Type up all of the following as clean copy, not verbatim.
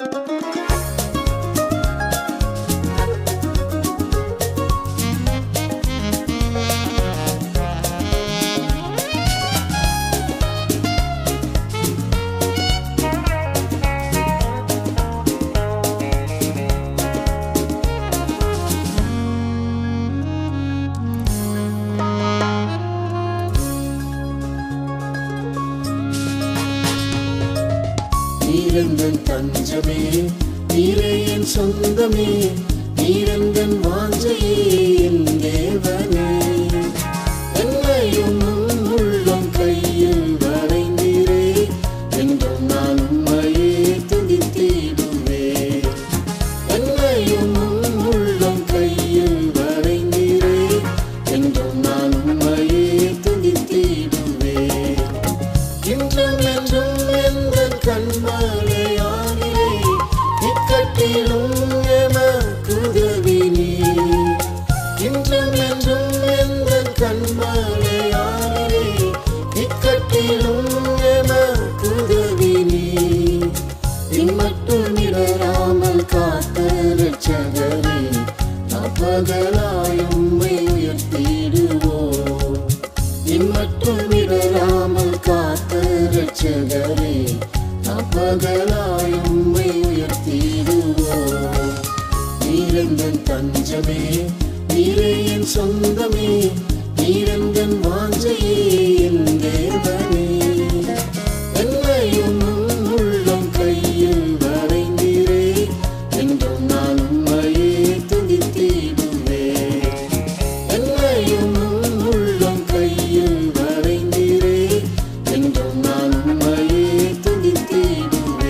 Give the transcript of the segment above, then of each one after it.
நீரெந்தன் தஞ்சமே, நீரே என் சொந்தமே, நீரெந்தன் வாஞ்சையே என் தேவனே. என்னையும் உள்ளம் கையில் வரைந்தீரே, என்றும் நான் உம்மையே துதித்திடுவேன். என்னையும் உள்ளம் கையில் வரைந்தீரே, என்றும் நான் உம்மையே துதித்திடுவேன். இன்றும் என்றும் எந்தன் கண்மலையானிலே, இக்கட்டிலும் எமக்குதவி நீர். இன்றும் என்றும் எந்தன் கண்மலையானிலே, இக்கட்டிலும் எமக்குதவி நீர். இம்மட்டும் இடராமல் காத்த இரட்சகரே, பகலாய் உம்மை உயர்த்திடுவோம். இம்மட்டும் இடராமல் காத்த இரட்சகரே, பகலாய் உம்மை உயர்த்திடுவோம். நீரெந்தன் தஞ்சமே, நீரே என் சொந்தமே, நீரெந்தன் வாஞ்சையே என் தேவனே. என்னையும் உள்ளம் கையில் வரைந்தீரே, என்றும் நான் உம்மையே துதித்திடுவேன். என்னையும் உள்ளம் கையில் வரைந்தீரே, என்றும் நான் உம்மையே துதித்திடுவேன்.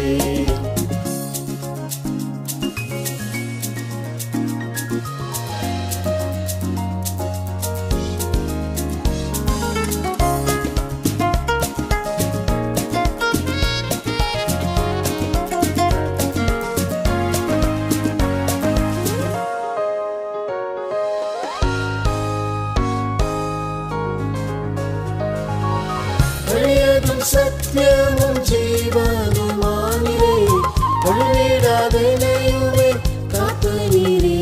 வழியதும் சத்தியமும் ஜீவனுமானிரே, வழிவிடாதெனையுமே காத்த நீரே.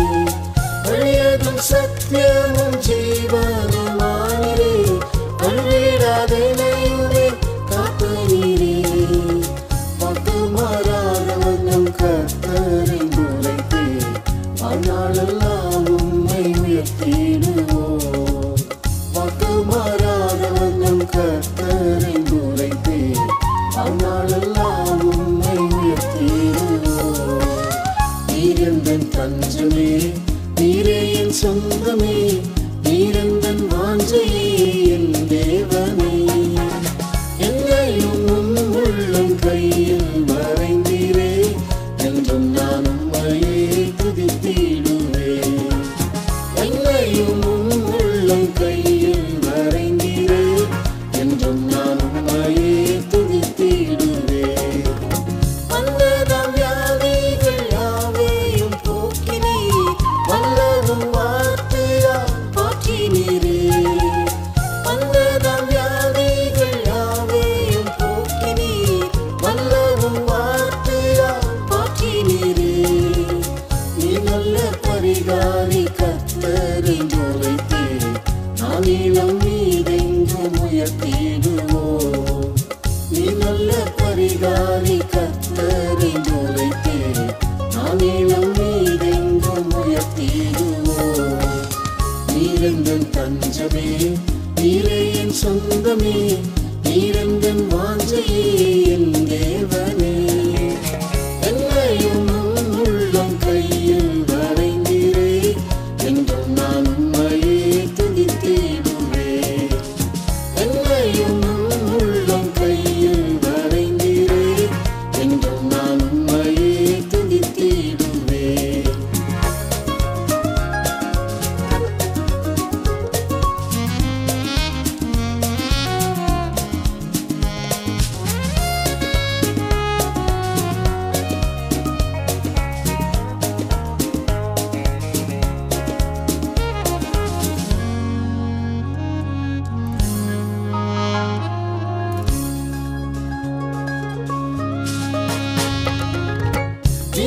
வழியதும் சத்தியமும் ஜீவனுமானிரே, வழிவிடாதெனையுமே காத்த நீரே. வாக்குமாறாதவர் நம் கர்த்தரை உரைத்தே, வாழ்நாளெல்லாம் உம்மை உயர்த்திடுவோம். வாக்குமாறாதவர் நம் கர்த்தரை உரைத்தே, வாழ்நாளெல்லாம் உம்மை உயர்த்திடுவோம். நீரெந்தன் தஞ்சமே, நீரே என் சொந்தமே, நீரெந்தன் வாஞ்சையே என் தேவனே. என்னையும் உள்ளம் கையில் வரைந்தீரே, என்றும் நான் உம்மையே துதித்திடுவேன். என்னையும் உள்ளம் கையில் வரைந்தீரே, என்றும் நான் உம்மையே துதித்திடுவேன். வந்ததாம் வியாதிகள் யாவையும் போக்கினீர், வல்லவும் வார்த்தையால் போற்றினீரே. வந்ததாம் வியாதிகள் யாவையும் போக்கினீர், வல்லவும் வார்த்தையால் போற்றினீரே. நீ நல்ல பரிகாரி கர்த்தரை உரைத்தே, நானிலம் மீதெங்கும் உயர்த்திடுவோம். நீ நல்ல பரிகாரி கர்த்தரை உரைத்தே, நானிலம் மீதெங்கும் உயர்த்திடுவோம். நீரெந்தன் தஞ்சமே, நீரே என் சொந்தமே, நீரெந்தன் வாஞ்சையே என் தேவனே. என்னையும் உள்ளம் கையில் வரைந்தீரே, என்றும் நான் உம்மையே துதித்திடுவேன். என்னையும் உள்ளம் கையில் வரைந்தீரே, என்றும் நான் உம்மையே துதித்திடுவேன்.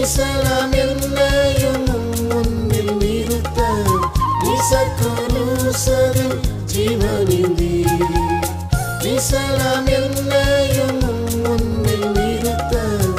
வீசலாம் என்னையும் முன்னில் நிறுத்த வீசக்கூசதில் ஜீவனிந்தி வீசலாம் என்னையும் முன்னில் நிறுத்த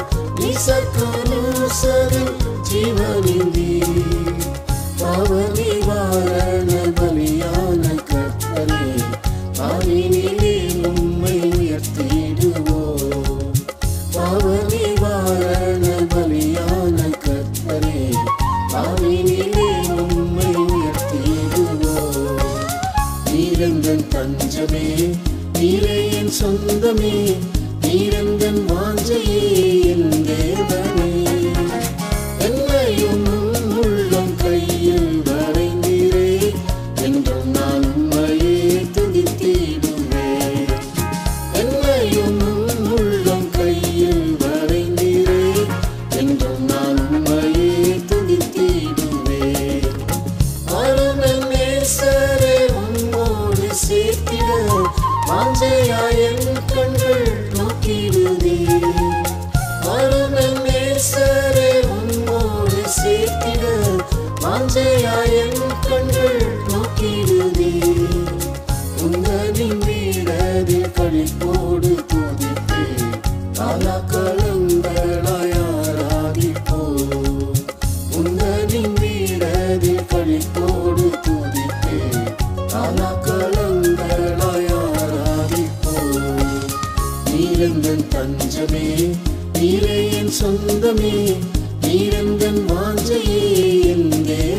வீசக்கூசதில் ஜீவனிந்தி பாவ நிவாரண பலியான கர்த்தரே பாவினிலே உம்மை உயர்த்திடுவோம் பாவ நிவாரண பலியான கர்த்தரே பாவினிலே உம்மை உயர்த்திடுவோம் நீரெந்தன் தஞ்சமே நீரே என் சொந்தமே நீரெந்தன் வாஞ்சையே என் தேவனே என்னையும் உள்ளம் கையில் வரைந்தீரே என்றும் நான் உம்மையே துதித்திடுவேன் என்னையும் உள்ளம் கையில் வரைந்தீரே என்றும் நான் உம்மையே துதித்திடுவேன் அருமென் நேசரே உம்மோடு சேர்த்திட வாஞ்சையாய் என் கண்கள் நோக்கிடுதே அருமென் நேசரே உம்மோடு சேர்த்திட வாஞ்சையாய் என் கண்கள் நோக்கிடுதே உந்தனின் வீடதில் களிப்போடு துதிப்பே காலாக்கலங்களாய் ஆராதிப்போம் உந்தனின் வீடதில் களிப்போடு துதிப்பே காலாக்கலங்களாய் ஆராதிப்போம் நீரெந்தன் தஞ்சமே நீரே என் சொந்தமே நீரெந்தன் வாஞ்சையே என்